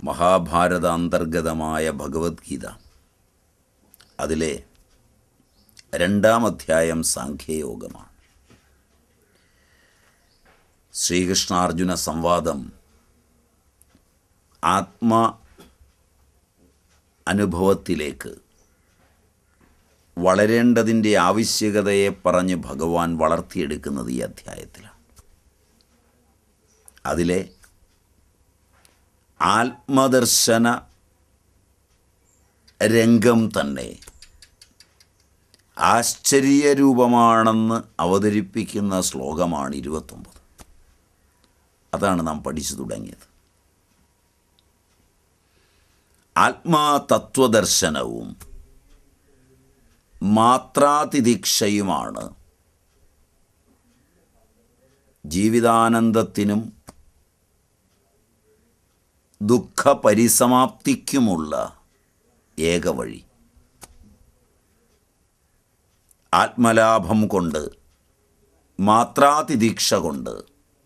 മഹാഭാരത അന്തർഗതമായ ഭഗവത്ഗീത അതിലെ 2-ാം അധ്യായം സാഖ്യയോഗമാണ്. ശ്രീകൃഷ്ണാർജുന സംവാദം ആത്മ അനുഭവത്തിലേക്ക് വളരേണ്ടതിൻ്റെ ആവശ്യകതയെ പറഞ്ഞ് ഭഗവാൻ വളർത്തിയെടുക്കുന്നത് ഈ അധ്യായത്തിലാണ്. അതിലെ ആത്മദർശന രംഗം തന്നെ ആശ്ചര്യരൂപമാണെന്ന് അവതരിപ്പിക്കുന്ന ശ്ലോകമാണ് 29. അതാണ് നാം പഠിച്ചു തുടങ്ങിയത്. ആത്മാതത്വദർശനവും മാത്രാതിദീക്ഷയുമാണ് ജീവിതാനന്ദത്തിനും ദുഃഖപരിസമാപ്തിക്കുമുള്ള ഏക വഴി. ആത്മലാഭം കൊണ്ട്, മാത്രാതിദീക്ഷ കൊണ്ട്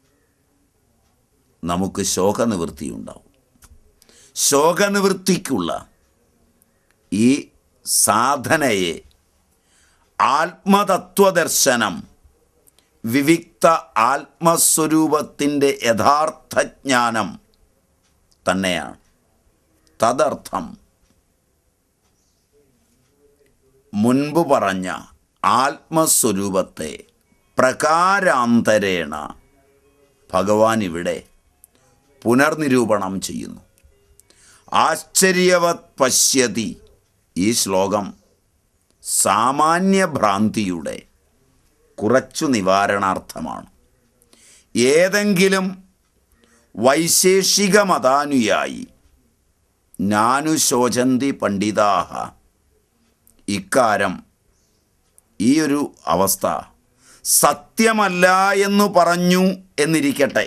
നമുക്ക് ശോകനിവൃത്തിയുണ്ടാവും. ശോകനിവൃത്തിക്കുള്ള ഈ സാധനയെ ആത്മതത്വദർശനം, വിവിക്ത ആത്മസ്വരൂപത്തിൻ്റെ യഥാർത്ഥ ജ്ഞാനം തന്നെയാണ്. തദർത്ഥം മുൻപ് പറഞ്ഞ ആത്മസ്വരൂപത്തെ പ്രകാരാന്തരേണ ഭഗവാൻ ഇവിടെ പുനർനിരൂപണം ചെയ്യുന്നു. ആശ്ചര്യവത് പശ്യതി. ഈ ശ്ലോകം സാമാന്യഭ്രാന്തിയുടെ കുറച്ചു നിവാരണാർത്ഥമാണ്. ഏതെങ്കിലും വൈശേഷിക മതാനുയായി നാനുശോചന്തി പണ്ഡിതാഹ, ഇക്കാരം, ഈ ഒരു അവസ്ഥ സത്യമല്ല എന്നു പറഞ്ഞു എന്നിരിക്കട്ടെ.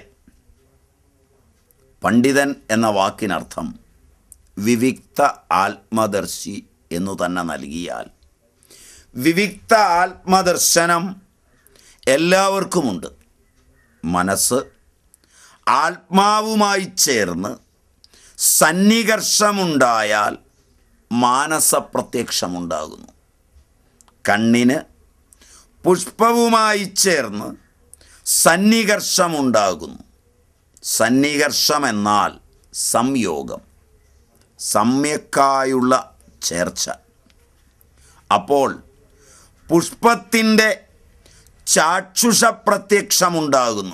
പണ്ഡിതൻ എന്ന വാക്കിനർത്ഥം വിവിക്ത ആത്മദർശി എന്നു തന്നെ നൽകിയാൽ, വിവിക്ത ആത്മദർശനം എല്ലാവർക്കുമുണ്ട്. മനസ്സ് ആത്മാവുമായി ചേർന്ന് സന്നികർഷമുണ്ടായാൽ മാനസപ്രത്യക്ഷമുണ്ടാകുന്നു. കണ്ണിന് പുഷ്പവുമായി ചേർന്ന് സന്നികർഷമുണ്ടാകുന്നു. സന്നികർഷമെന്നാൽ സംയോഗം, സമ്യക്കായുള്ള ചേർച്ച. അപ്പോൾ പുഷ്പത്തിൻ്റെ ചാക്ഷുഷ പ്രത്യക്ഷമുണ്ടാകുന്നു.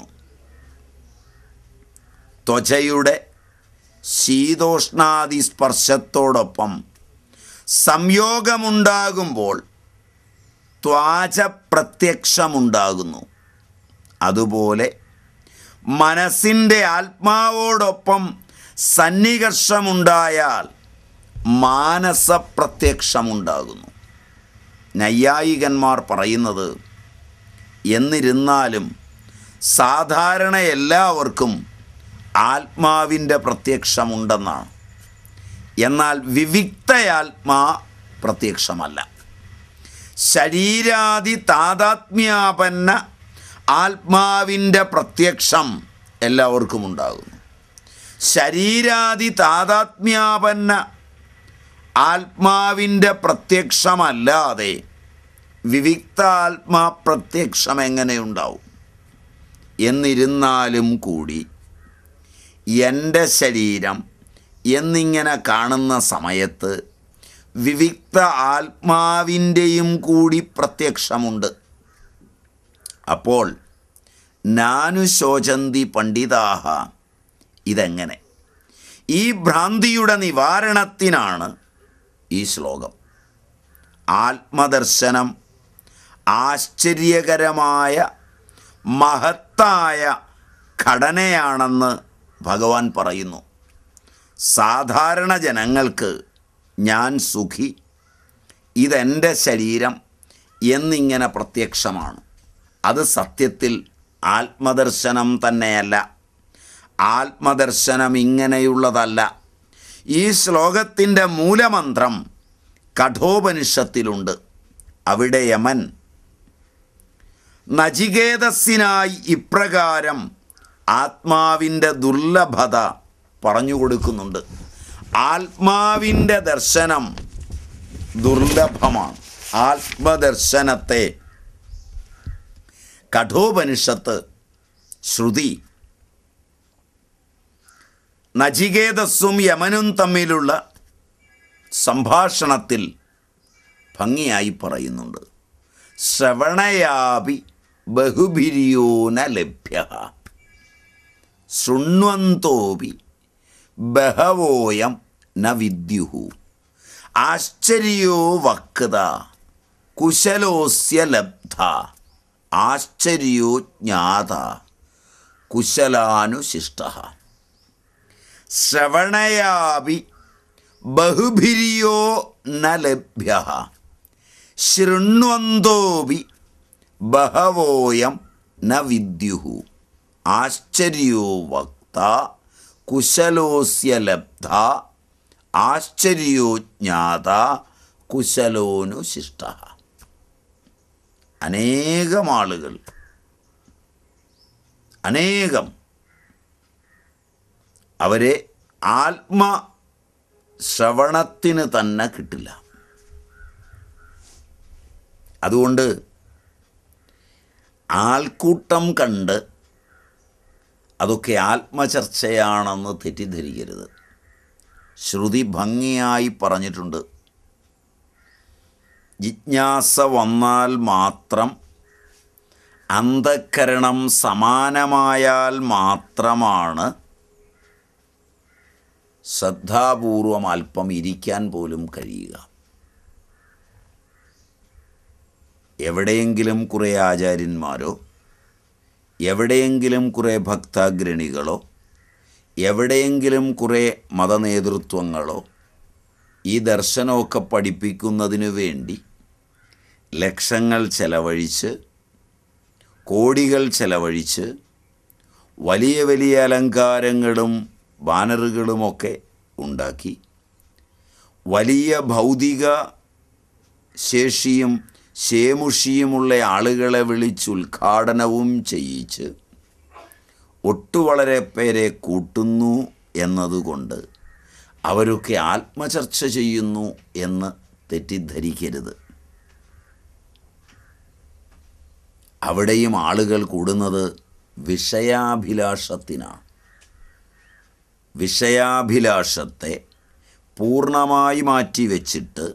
ത്വചയുടെ ശീതോഷ്ണാദി സ്പർശത്തോടൊപ്പം സംയോഗമുണ്ടാകുമ്പോൾ ത്വാച പ്രത്യക്ഷമുണ്ടാകുന്നു. അതുപോലെ മനസ്സിൻ്റെ ആത്മാവോടൊപ്പം സന്നികർഷമുണ്ടായാൽ മാനസപ്രത്യക്ഷമുണ്ടാകുന്നു. നൈയായികന്മാർ പറയുന്നത്, എന്നിരുന്നാലും സാധാരണ എല്ലാവർക്കും ആത്മാവിൻ്റെ പ്രത്യക്ഷമുണ്ടെന്നാണ്. എന്നാൽ വിവിക്തയാത്മാ പ്രത്യക്ഷമല്ല. ശരീരാദി താതാത്മ്യാപന്ന ആത്മാവിൻ്റെ പ്രത്യക്ഷം എല്ലാവർക്കും ഉണ്ടാകുന്നു. ശരീരാദി താതാത്മ്യാപന്ന ആത്മാവിൻ്റെ പ്രത്യക്ഷമല്ലാതെ വിവിക്ത ആത്മാ പ്രത്യക്ഷം എങ്ങനെയുണ്ടാവും? എന്നിരുന്നാലും കൂടി എൻ്റെ ശരീരം എന്നിങ്ങനെ കാണുന്ന സമയത്ത് വിവിക്ത ആത്മാവിൻ്റെയും കൂടി പ്രത്യക്ഷമുണ്ട്. അപ്പോൾ നാനുശോചന്തി പണ്ഡിതാഹ, ഇതെങ്ങനെ? ഈ ഭ്രാന്തിയുടെ നിവാരണത്തിനാണ് ഈ ശ്ലോകം. ആത്മദർശനം ആശ്ചര്യകരമായ മഹത്തായ ഘടനയാണെന്ന് ഭഗവാൻ പറയുന്നു. സാധാരണ ജനങ്ങൾക്ക് ഞാൻ സുഖി, ഇതെൻ്റെ ശരീരം എന്നിങ്ങനെ പ്രത്യക്ഷമാണ്. അത് സത്യത്തിൽ ആത്മദർശനം തന്നെയല്ല. ആത്മദർശനം ഇങ്ങനെയുള്ളതല്ല. ഈ ശ്ലോകത്തിൻ്റെ മൂലമന്ത്രം കഠോപനിഷത്തിലുണ്ട്. അവിടെ യമൻ നചികേതസ്സിനായി ഇപ്രകാരം ആത്മാവിൻ്റെ ദുർലഭത പറഞ്ഞു കൊടുക്കുന്നുണ്ട്. ആത്മാവിൻ്റെ ദർശനം ദുർലഭമാണ്. ആത്മദർശനത്തെ കഠോപനിഷത്ത്, ശ്രുതി, നചികേതസ്സും യമനും തമ്മിലുള്ള സംഭാഷണത്തിൽ ഭംഗിയായി പറയുന്നുണ്ട്. ശ്രവണയാപി ബഹുഭിര്യോ ന ലഭ്യഃ ശൃണ്വന്തോപി ബഹവോയം ന വിദ്യുഃ ആശ്ചര്യോ വക്ത കുശലോസ്യ ലബ്ധ ആശ്ചര്യോ ജ്ഞാത കുശലാനുശിഷ്ടഃ. ശ്രവണയാപി ബഹുഭിര്യോ ന ലഭ്യഃ ശൃണ്വന്തോപി ബഹവോയം ന വിദ്യുഃ ആശ്ചര്യോ വക്ത കുശലോസ്യ ലബ്ധ ആശ്ചര്യോ ജ്ഞാത കുശലോനുശിഷ്ടഃ. അനേകം ആളുകൾ, അവരെ ആത്മശ്രവണത്തിന് തന്നെ കിട്ടില്ല. അതുകൊണ്ട് ആൾക്കൂട്ടം കണ്ട് അതൊക്കെ ആത്മചർച്ചയാണെന്ന് തെറ്റിദ്ധരിക്കരുത്. ശ്രുതി ഭംഗിയായി പറഞ്ഞിട്ടുണ്ട്. ജിജ്ഞാസ വന്നാൽ മാത്രം, അന്ധഃകരണം സമാനമായാൽ മാത്രമാണ് ശ്രദ്ധാപൂർവം അല്പം ഇരിക്കാൻ പോലും കഴിയുക. എവിടെയെങ്കിലും കുറേ ആചാര്യന്മാരോ, എവിടെയെങ്കിലും കുറേ ഭക്താഗ്രണികളോ, എവിടെയെങ്കിലും കുറേ മതനേതൃത്വങ്ങളോ ഈ ദർശനമൊക്കെ പഠിപ്പിക്കുന്നതിനു വേണ്ടി ലക്ഷങ്ങൾ ചെലവഴിച്ച്, കോടികൾ ചെലവഴിച്ച്, വലിയ വലിയ അലങ്കാരങ്ങളും ബാനറുകളുമൊക്കെ ഉണ്ടാക്കി, വലിയ ഭൗതിക ശേഷിയും ശേമുഷിയുമുള്ള ആളുകളെ വിളിച്ച് ഉദ്ഘാടനവും ചെയ്യിച്ച് വളരെ പേരെ കൂട്ടുന്നു എന്നതുകൊണ്ട് അവരൊക്കെ ആത്മചർച്ച ചെയ്യുന്നു എന്ന് തെറ്റിദ്ധരിക്കരുത്. അവിടെയും ആളുകൾ കൂടുന്നത് വിഷയാഭിലാഷത്തിനാണ്. വിഷയാഭിലാഷത്തെ പൂർണ്ണമായി മാറ്റിവെച്ചിട്ട്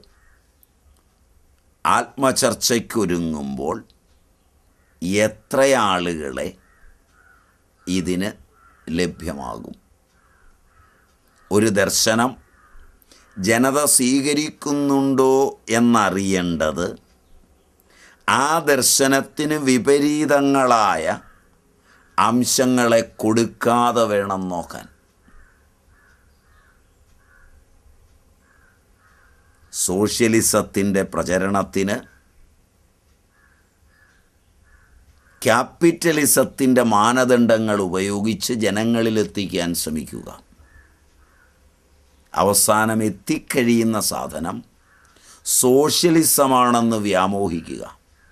ആത്മചർച്ചയ്ക്കൊരുങ്ങുമ്പോൾ എത്ര ആളുകളെ ഇതിന് ലഭ്യമാകും? ഒരു ദർശനം ജനത സ്വീകരിക്കുന്നുണ്ടോ എന്നറിയേണ്ടത് ആ ദർശനത്തിന് വിപരീതങ്ങളായ അംശങ്ങളെ കൊടുക്കാതെ വേണം നോക്കാൻ. സോഷ്യലിസത്തിൻ്റെ പ്രചരണത്തിന് ക്യാപിറ്റലിസത്തിൻ്റെ മാനദണ്ഡങ്ങൾ ഉപയോഗിച്ച് ജനങ്ങളിലെത്തിക്കാൻ ശ്രമിക്കുക. അവസാനം എത്തിക്കഴിയുന്ന സാധനം സോഷ്യലിസമാണെന്ന് വ്യാമോഹിക്കുക.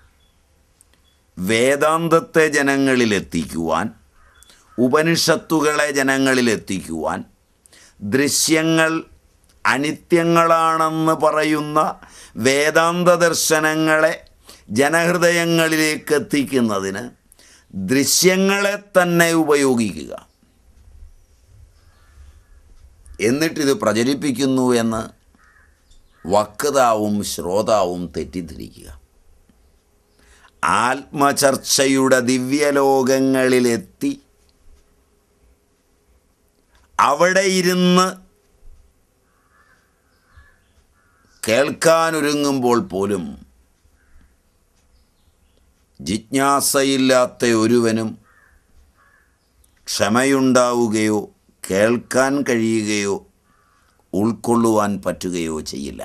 വേദാന്തത്തെ ജനങ്ങളിലെത്തിക്കുവാൻ, ഉപനിഷത്തുകളെ ജനങ്ങളിലെത്തിക്കുവാൻ, ദൃശ്യങ്ങൾ അനിത്യങ്ങളാണെന്ന് പറയുന്ന വേദാന്ത ദർശനങ്ങളെ ജനഹൃദയങ്ങളിലേക്ക് എത്തിക്കുന്നതിന് ദൃശ്യങ്ങളെ തന്നെ ഉപയോഗിക്കുക. എന്നിട്ടിത് പ്രചരിപ്പിക്കുന്നു എന്ന് വക്താവും ശ്രോതാവും തെറ്റിദ്ധരിക്കുക. ആത്മചർച്ചയുടെ ദിവ്യലോകങ്ങളിലെത്തി അവിടെ ഇരുന്ന് കേൾക്കാനൊരുങ്ങുമ്പോൾ പോലും ജിജ്ഞാസയില്ലാത്ത ഒരുവനും ക്ഷമയുണ്ടാവുകയോ കേൾക്കാൻ കഴിയുകയോ ഉൾക്കൊള്ളുവാൻ പറ്റുകയോ ചെയ്യില്ല.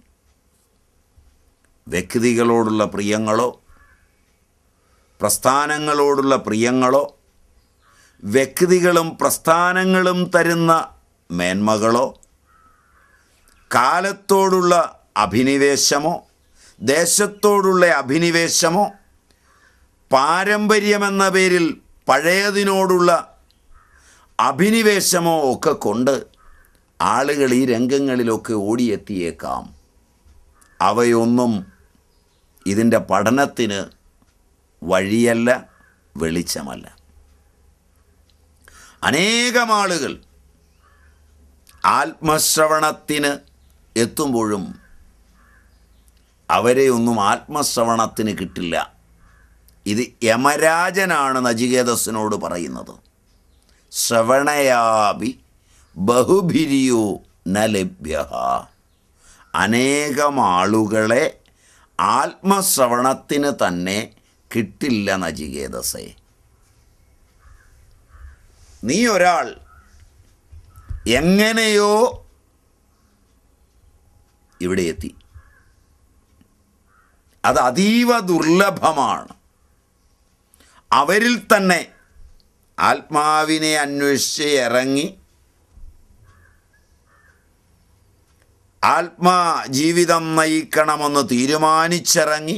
വ്യക്തികളോടുള്ള പ്രിയങ്ങളോ, പ്രസ്ഥാനങ്ങളോടുള്ള പ്രിയങ്ങളോ, വ്യക്തികളും പ്രസ്ഥാനങ്ങളും തരുന്ന മേന്മകളോ, കാലത്തോടുള്ള അഭിനിവേശമോ, ദേശത്തോടുള്ള അഭിനിവേശമോ, പാരമ്പര്യമെന്ന പേരിൽ പഴയതിനോടുള്ള അഭിനിവേശമോ ഒക്കെ കൊണ്ട് ആളുകൾ ഈ രംഗങ്ങളിലൊക്കെ ഓടിയെത്തിയേക്കാം. അവയൊന്നും ഇതിൻ്റെ പഠനത്തിന് വഴിയല്ല, വെളിച്ചമല്ല. അനേകം ആളുകൾ ആത്മശ്രവണത്തിന് എത്തുമ്പോഴും അവരെയൊന്നും ആത്മശ്രവണത്തിന് കിട്ടില്ല. ഇത് യമരാജനാണ് നചികേതസിനോട് പറയുന്നത്. ശ്രവണയാപി ബഹുഭിരിയോ ന ലഭ്യ. അനേകം ആളുകളെ ആത്മശ്രവണത്തിന് തന്നെ കിട്ടില്ല നചികേതസേ. നീ ഒരാൾ എങ്ങനെയോ ഇവിടെ എത്തി. അത് അതീവ ദുർലഭമാണ്. അവരിൽ തന്നെ ആത്മാവിനെ അന്വേഷിച്ച് ഇറങ്ങി ആത്മജീവിതം നയിക്കണമെന്ന് തീരുമാനിച്ചിറങ്ങി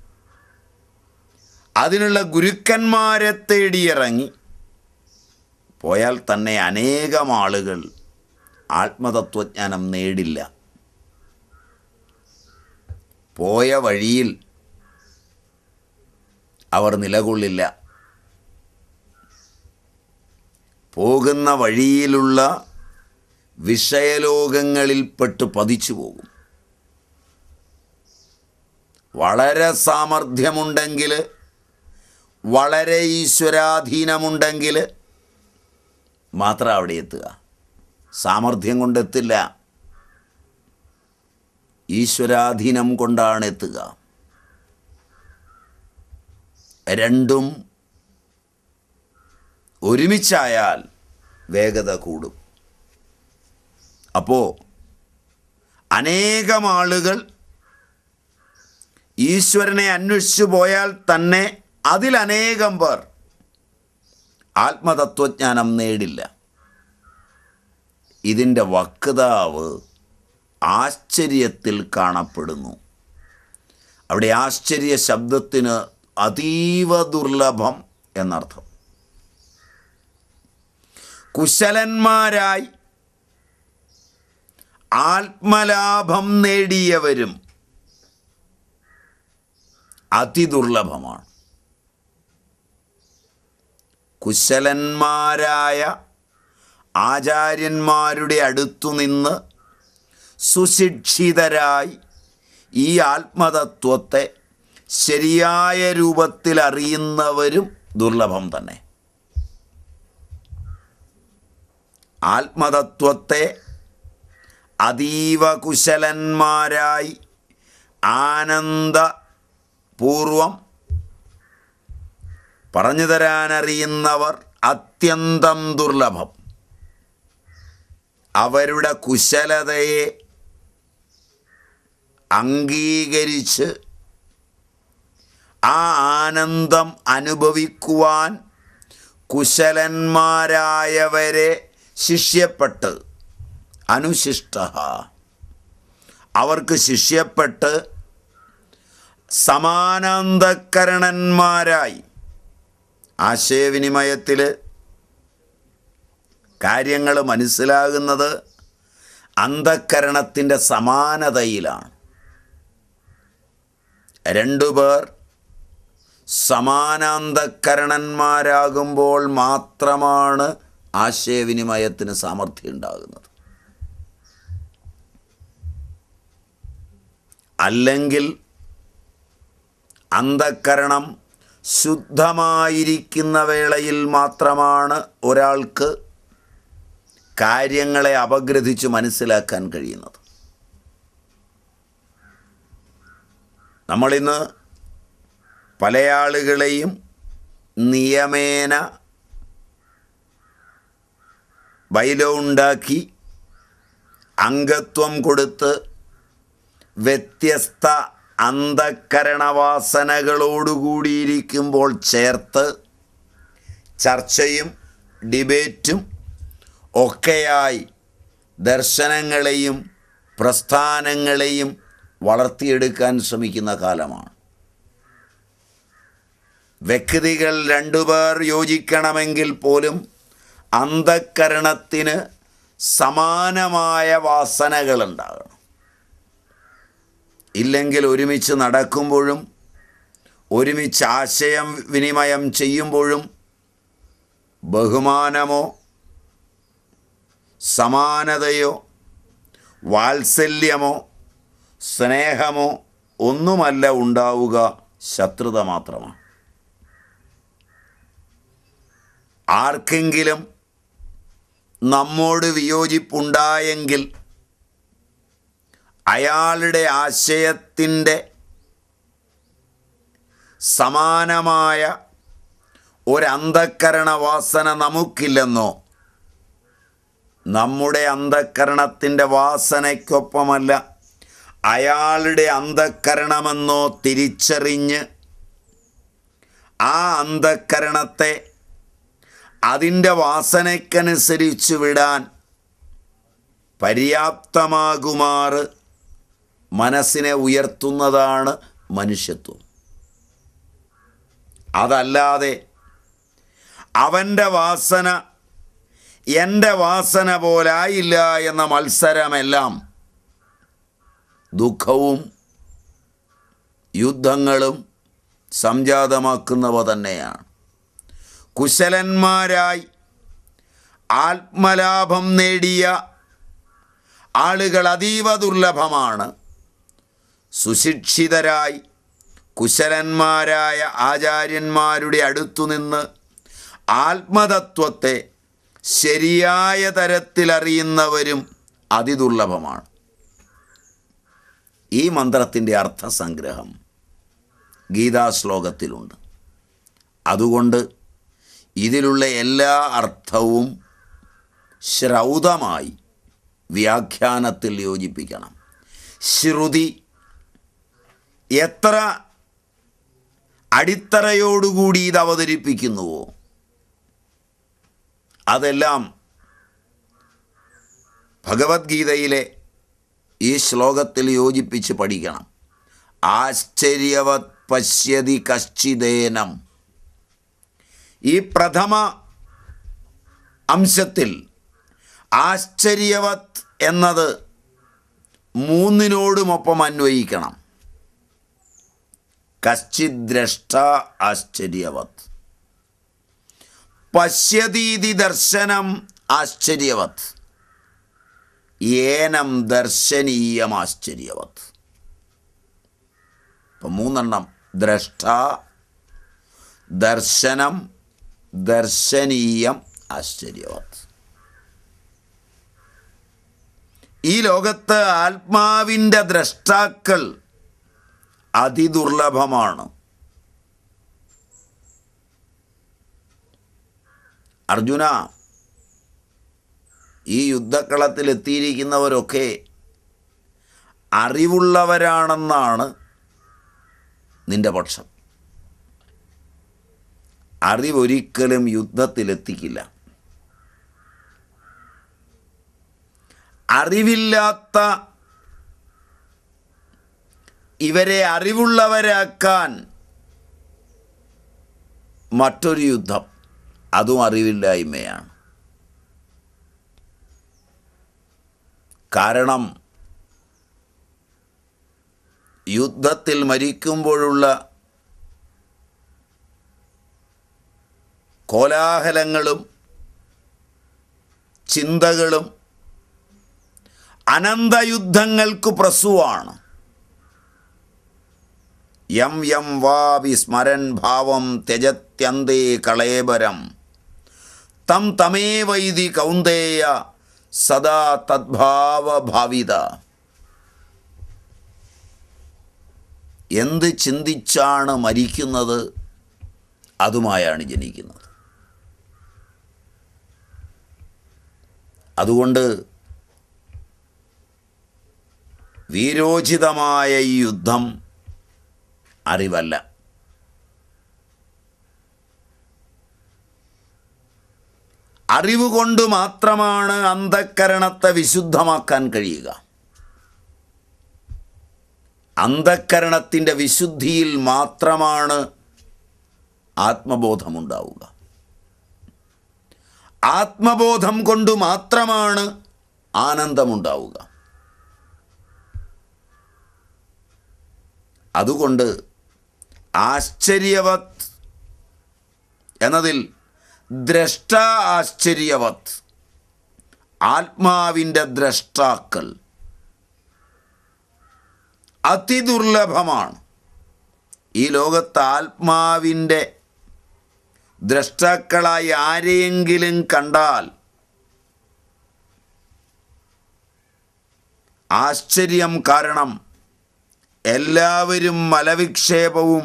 അതിനുള്ള ഗുരുക്കന്മാരെ തേടിയിറങ്ങി പോയാൽ തന്നെ അനേകം ആളുകൾ ആത്മതത്വജ്ഞാനം നേടില്ല. പോയ വഴിയിൽ അവർ നിലകൊള്ളില്ല. പോകുന്ന വഴിയിലുള്ള വിഷയലോകങ്ങളിൽപ്പെട്ട് പതിച്ചു പോകും. വളരെ സാമർഥ്യമുണ്ടെങ്കിൽ, വളരെ ഈശ്വരാധീനമുണ്ടെങ്കിൽ മാത്രം അവിടെ എത്തുക. സാമർഥ്യം കൊണ്ടെത്തില്ല, ഈശ്വരാധീനം കൊണ്ടാണ് എത്തുക. രണ്ടും ഒരുമിച്ചായാൽ വേഗത കൂടും. അപ്പോൾ അനേകം ആളുകൾ ഈശ്വരനെ അന്വേഷിച്ചു പോയാൽ തന്നെ അതിലനേകം പേർ ആത്മതത്വജ്ഞാനം നേടില്ല. ഇതിൻ്റെ വക്താവ് ആശ്ചര്യത്തിൽ കാണപ്പെടുന്നു. അവിടെ ആശ്ചര്യ ശബ്ദത്തിന് അതീവ ദുർലഭം എന്നർത്ഥം. കുശലന്മാരായി ആത്മലാഭം നേടിയവരും അതിദുർലഭമാണ്. കുശലന്മാരായ ആചാര്യന്മാരുടെ അടുത്തുനിന്ന് സുശിക്ഷിതരായി ഈ ആത്മതത്വത്തെ ശരിയായ രൂപത്തിൽ അറിയുന്നവരും ദുർലഭം തന്നെ. ആത്മതത്വത്തെ അതീവ കുശലന്മാരായി ആനന്ദപൂർവം പറഞ്ഞു തരാനറിയുന്നവർ അത്യന്തം ദുർലഭം. അവരുടെ കുശലതയെ അംഗീകരിച്ച് ആ ആനന്ദം അനുഭവിക്കുവാൻ കുശലന്മാരായവരെ ശിഷ്യപ്പെട്ട് അനുശിഷ്ട അവർക്ക് ശിഷ്യപ്പെട്ട് സമാനാന്തഃകരണന്മാരായി ആശയവിനിമയത്തിൽ കാര്യങ്ങൾ മനസ്സിലാകുന്നത് അന്തഃകരണത്തിൻ്റെ സമാനതയിലാണ്. രണ്ടുപേർ സമാനാന്തഃകരണന്മാരാകുമ്പോൾ മാത്രമാണ് ആശയവിനിമയത്തിന് സാമർഥ്യം ഉണ്ടാകുന്നത്. അല്ലെങ്കിൽ അന്തഃകരണം ശുദ്ധമായിരിക്കുന്ന വേളയിൽ മാത്രമാണ് ഒരാൾക്ക് കാര്യങ്ങളെ അപഗ്രഥിച്ച് മനസ്സിലാക്കാൻ കഴിയുന്നത്. നമ്മളിന്ന് പല ആളുകളെയും നിയമേന ബൈലോ ഉണ്ടാക്കി അംഗത്വം കൊടുത്ത് വ്യത്യസ്ത അന്തഃകരണവാസനകളോടുകൂടിയിരിക്കുമ്പോൾ ചേർത്ത് ചർച്ചയും ഡിബേറ്റും ഒക്കെയായി ദർശനങ്ങളെയും പ്രസ്ഥാനങ്ങളെയും വളർത്തിയെടുക്കാൻ ശ്രമിക്കുന്ന കാലമാണ്. വ്യക്തികൾ രണ്ടുപേർ യോജിക്കണമെങ്കിൽ പോലും അന്തഃകരണത്തിന് സമാനമായ വാസനകളുണ്ടാകണം. ഇല്ലെങ്കിൽ ഒരുമിച്ച് നടക്കുമ്പോഴും ഒരുമിച്ച് ആശയം വിനിമയം ചെയ്യുമ്പോഴും ബഹുമാനമോ സമാനതയോ വാത്സല്യമോ സ്നേഹമോ ഒന്നുമല്ല ഉണ്ടാവുക, ശത്രുത മാത്രമാണ്. ആർക്കെങ്കിലും നമ്മോട് വിയോജിപ്പുണ്ടായെങ്കിൽ അയാളുടെ ആശയത്തിൻ്റെ സമാനമായ ഒരന്തഃകരണ വാസന നമുക്കില്ലെന്നോ നമ്മുടെ അന്തഃകരണത്തിൻ്റെ വാസനയ്ക്കൊപ്പമല്ല അയാളുടെ അന്തഃകരണമെന്നോ തിരിച്ചറിഞ്ഞ് ആ അന്തഃകരണത്തെ അതിൻ്റെ വാസനയ്ക്കനുസരിച്ച് വിടാൻ പര്യാപ്തമാകുമാറ് മനസ്സിനെ ഉയർത്തുന്നതാണ് മനുഷ്യത്വം. അതല്ലാതെ അവൻ്റെ വാസന എൻ്റെ വാസന പോലായില്ല എന്ന മത്സരമെല്ലാം ദുഃഖവും യുദ്ധങ്ങളും സംജാതമാക്കുന്നവ തന്നെയാണ്. കുശലന്മാരായി ആത്മലാഭം നേടിയ ആളുകൾ അതീവ ദുർലഭമാണ്. സുശിക്ഷിതരായി കുശലന്മാരായ ആചാര്യന്മാരുടെ അടുത്തുനിന്ന് ആത്മതത്വത്തെ ശരിയായ തരത്തിലറിയുന്നവരും അതിദുർലഭമാണ്. ഈ മന്ത്രത്തിൻ്റെ അർത്ഥസംഗ്രഹം ഗീതാശ്ലോകത്തിലുണ്ട്. അതുകൊണ്ട് ഇതിലുള്ള എല്ലാ അർത്ഥവും ശ്രൗതമായി വ്യാഖ്യാനത്തിൽ യോജിപ്പിക്കണം. ശ്രുതി എത്ര അടിത്തറയോടുകൂടി ഇത് അവതരിപ്പിക്കുന്നുവോ അതെല്ലാം ഭഗവത്ഗീതയിലെ ഈ ശ്ലോകത്തിൽ യോജിപ്പിച്ച് പഠിക്കണം. ആശ്ചര്യവത് പശ്യതി കശ്ചിദേനം. ഈ പ്രഥമ അംശത്തിൽ ആശ്ചര്യവത് എന്നത് മൂന്നിനോടുമൊപ്പം അന്വയിക്കണം. കശ്ചിത് ദ്രഷ്ട ആശ്ചര്യവത്, പശ്യതീതി ദർശനം ആശ്ചര്യവത്, ഏനം ദർശനീയം ആശ്ചര്യവത്. ഇപ്പം മൂന്നെണ്ണം: ദ്രഷ്ട, ദർശനം, ദർശനീയം, ആശ്ചര്യവത്. ഈ ലോകത്ത് ആത്മാവിൻ്റെ ദ്രഷ്ടാക്കൾ അതിദുർലഭമാണ്. അർജുന, ഈ യുദ്ധക്കളത്തിലെത്തിയിരിക്കുന്നവരൊക്കെ അറിവുള്ളവരാണെന്നാണ് നിന്റെ പക്ഷം. അറിവൊരിക്കലും യുദ്ധത്തിലെത്തിക്കില്ല. അറിവില്ലാത്ത ഇവരെ അറിവുള്ളവരാക്കാൻ മറ്റൊരു യുദ്ധം, അതും അറിവില്ലായ്മയാണ്. കാരണം യുദ്ധത്തിൽ മരിക്കുമ്പോഴുള്ള കോലാഹലങ്ങളും ചിന്തകളും അനന്തയുദ്ധങ്ങൾക്ക് പ്രസുവാണ്. യം യം വാ വിസ്മരൻ ഭാവം ത്യജത്യന്തേ കളേബരം തം തമേവൈതി കൗന്ദേയ സദാ തദ്ഭാവഭാവിത. എന്ത് ചിന്തിച്ചാണ് മരിക്കുന്നത് അതുമായാണ് ജനിക്കുന്നത്. അതുകൊണ്ട് വീരോചിതമായ ഈ യുദ്ധം അറിവല്ല. അറിവ് കൊണ്ട് മാത്രമാണ് അന്ധക്കരണത്തെ വിശുദ്ധമാക്കാൻ കഴിയുക. അന്ധക്കരണത്തിൻ്റെ വിശുദ്ധിയിൽ മാത്രമാണ് ആത്മബോധമുണ്ടാവുക. ആത്മബോധം കൊണ്ട് മാത്രമാണ് ആനന്ദമുണ്ടാവുക. അതുകൊണ്ട് ആശ്ചര്യവത് എന്നതിൽ ദ്രഷ്ട ആശ്ചര്യവത്, ആത്മാവിൻ്റെ ദ്രഷ്ടാക്കൾ അതിദുർലഭമാണ്. ഈ ലോകത്ത് ആത്മാവിൻ്റെ ദ്രഷ്ടാക്കളായി ആരെയെങ്കിലും കണ്ടാൽ ആശ്ചര്യം. കാരണം എല്ലാവരും മലവിക്ഷേപവും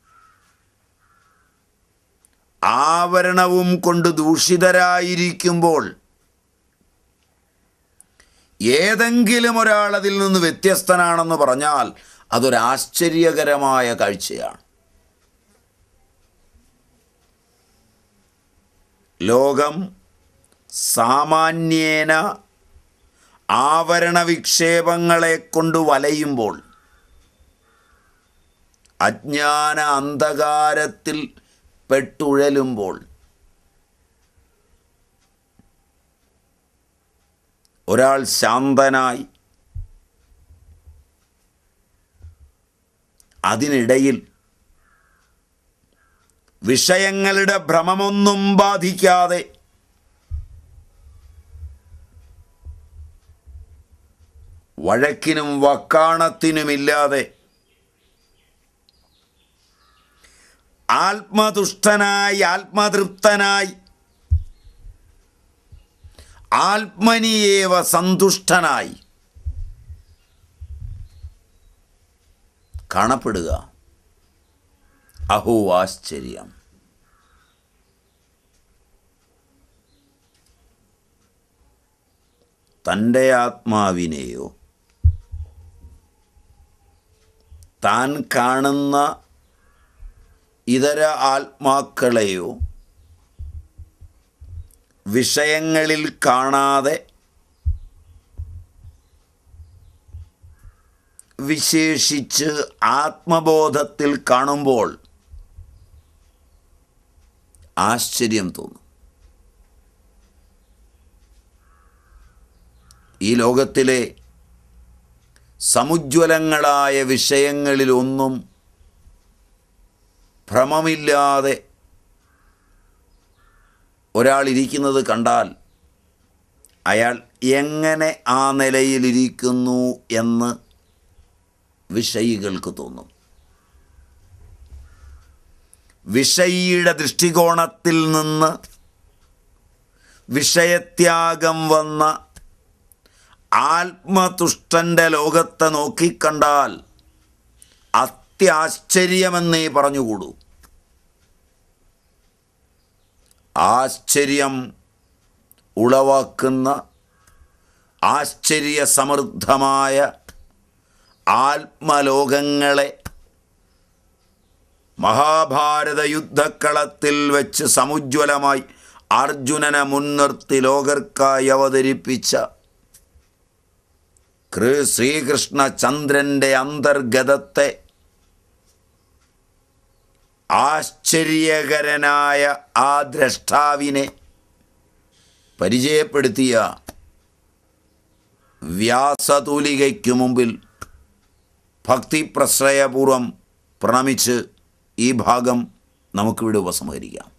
ആവരണവും കൊണ്ട് ദൂഷിതരായിരിക്കുമ്പോൾ ഏതെങ്കിലും ഒരാൾ അതിൽ നിന്ന് വ്യത്യസ്തനാണെന്ന് പറഞ്ഞാൽ അതൊരാശ്ചര്യകരമായ കാഴ്ചയാണ്. ലോകം സാമാന്യേന ആവരണ വിക്ഷേപങ്ങളെ കൊണ്ട് വലയുമ്പോൾ, അജ്ഞാന അന്ധകാരത്തിൽ പെട്ടുഴലുമ്പോൾ, ഒരാൾ ശാന്തനായി അതിനിടയിൽ വിഷയങ്ങളുടെ ഭ്രമമൊന്നും ബാധിക്കാതെ വഴക്കിനും വക്കാണത്തിനുമില്ലാതെ ആത്മതുഷ്ടനായി, ആത്മതൃപ്തനായി, ആത്മനിയേവ സന്തുഷ്ടനായി കാണപ്പെടുക. അഹോ ആശ്ചര്യം! തൻ്റെ ആത്മാവിനെയോ താൻ കാണുന്ന ഇതര ആത്മാക്കളെയോ വിഷയങ്ങളിൽ കാണാതെ വിശേഷിച്ച് ആത്മബോധത്തിൽ കാണുമ്പോൾ ആശ്ചര്യം തോന്നും. ഈ ലോകത്തിലെ സമുജ്വലങ്ങളായ വിഷയങ്ങളിലൊന്നും ഭ്രമമില്ലാതെ ഒരാളിരിക്കുന്നത് കണ്ടാൽ അയാൾ എങ്ങനെ ആ നിലയിലിരിക്കുന്നു എന്ന് വിഷയികൾക്ക് തോന്നും. വിഷയിയുടെ ദൃഷ്ടികോണത്തിൽ നിന്ന് വിഷയത്യാഗം വന്ന ആത്മതുഷ്ടൻ്റെ ലോകത്തെ നോക്കിക്കണ്ടാൽ അത്യാശ്ചര്യമെന്നേ പറഞ്ഞുകൂടൂ. ആശ്ചര്യം ഉളവാക്കുന്ന ആശ്ചര്യസമൃദ്ധമായ ആത്മലോകങ്ങളെ മഹാഭാരത യുദ്ധക്കളത്തിൽ വെച്ച് സമുജ്വലമായി അർജുനനെ മുൻനിർത്തി ലോകർക്കായി അവതരിപ്പിച്ച ശ്രീകൃഷ്ണചന്ദ്രൻ്റെ അന്തർഗതത്തെ ആശ്ചര്യകരനായ ആ ദ്രഷ്ടാവിനെ പരിചയപ്പെടുത്തിയ വ്യാസതൂലികയ്ക്കു മുമ്പിൽ ഭക്തിപ്രശ്രയപൂർവം പ്രണമിച്ച് ഈ ഭാഗം നമുക്കിവിടെ ഉപസംഹരിക്കാം.